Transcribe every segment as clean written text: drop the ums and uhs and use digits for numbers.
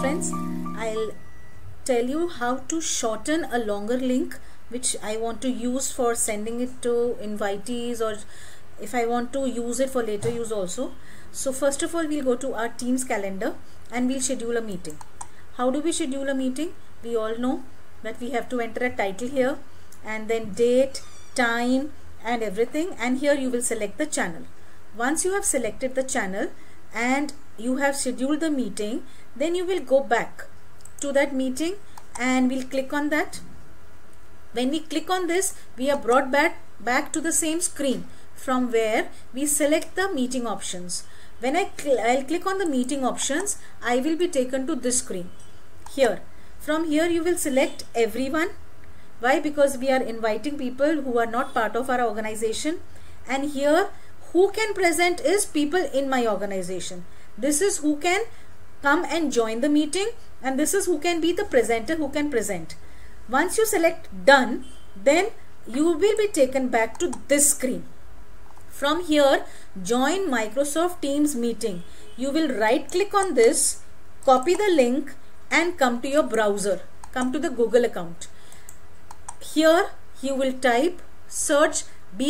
friends, I'll tell you how to shorten a longer link which I want to use for sending it to invitees, or if I want to use it for later use also. So first of all, we'll go to our Teams calendar and we'll schedule a meeting. How do we schedule a meeting? We all know that we have to enter a title here and then date, time and everything, and here you will select the channel. Once you have selected the channel and you have scheduled the meeting, then you will go back to that meeting and we'll click on that. When we click on this, we are brought back to the same screen from where we select the meeting options. When I'll click on the meeting options, I will be taken to this screen here. From here you will select everyone. Why? Because we are inviting people who are not part of our organization, and here who can present is people in my organization. This is who can come and join the meeting, and this is who can be the presenter who can present. Once you select done, then you will be taken back to this screen. From here, join Microsoft Teams meeting. You will right click on this, copy the link and come to your browser, come to the Google account. Here you will type search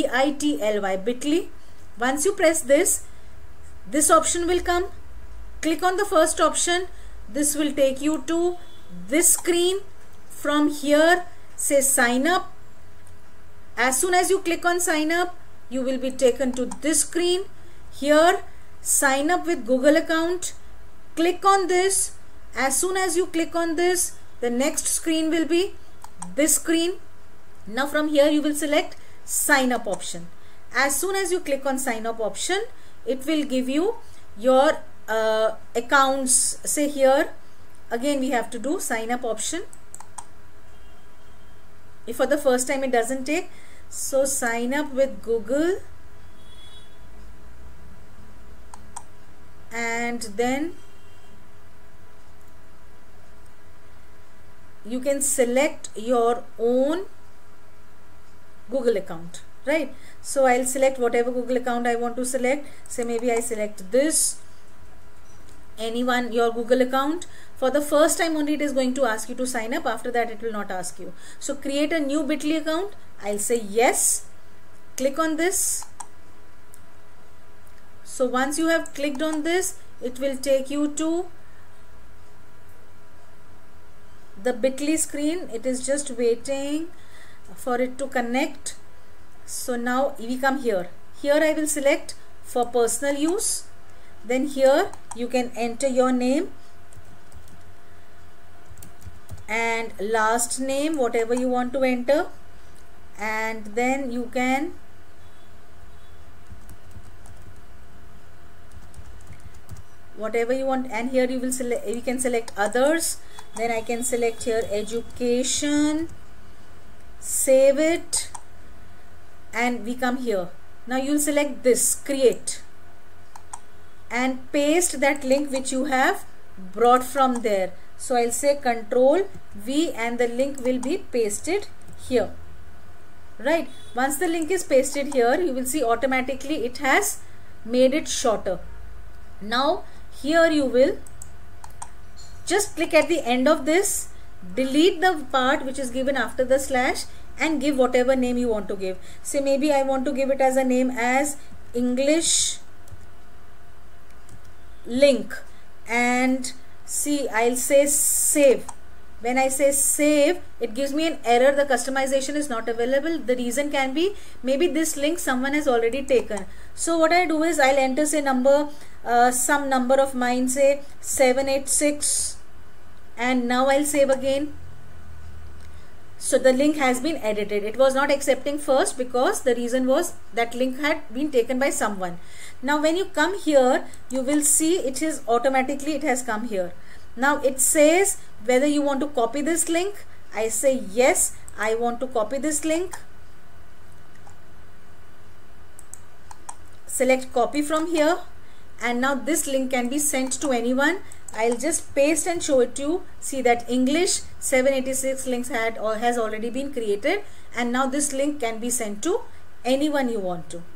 bit.ly. Once you press this, this option will come. Click on the first option. This will take you to this screen. From here, say sign up. As soon as you click on sign up, you will be taken to this screen. Here, sign up with Google account. Click on this. As soon as you click on this, the next screen will be this screen. Now from here you will select sign up option. As soon as you click on sign up option, it will give you your accounts. Say here again we have to do sign up option. If for the first time it doesn't take, so sign up with Google, and then you can select your own Google account, right? So I'll select whatever Google account I want to select. Say maybe I select this, anyone, your Google account. For the first time only it is going to ask you to sign up. After that it will not ask you. So create a new bit.ly account. I'll say yes. Click on this. So once you have clicked on this, it will take you to the bit.ly screen. It is just waiting for it to connect. So now we come here. Here I will select for personal use. Then here you can enter your name and last name, whatever you want to enter, and then you can whatever you want, and here you will select, you can select others. Then I can select here education, save it, and we come here. Now you will select this, create, and paste that link which you have brought from there. So I'll say Control V and the link will be pasted here, right? Once the link is pasted here, you will see automatically it has made it shorter. Now here you will just click at the end of this, delete the part which is given after the slash and give whatever name you want to give. Say maybe I want to give it as a name as English link, and see, I'll say save. When I say save, it gives me an error, the customization is not available. The reason can be maybe this link someone has already taken. So what I do is I'll enter say number, some number of mine, say 786, and now I'll save again. So the link has been edited. It was not accepting first because the reason was that link had been taken by someone. Now when you come here, you will see it is automatically, it has come here. Now it says whether you want to copy this link. I say yes, I want to copy this link. Select copy from here, and now this link can be sent to anyone. I'll just paste and show it to you. See that English 786 links has already been created, and now this link can be sent to anyone you want to.